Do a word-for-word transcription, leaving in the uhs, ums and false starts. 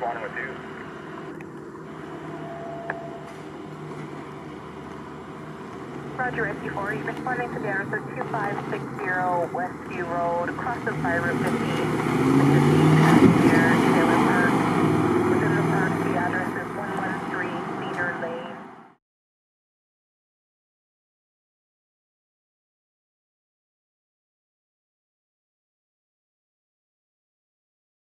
responding with you. Roger, F T four, you're responding to the answer two five six zero Westview Road, across the fire route fifteen. This is the passenger.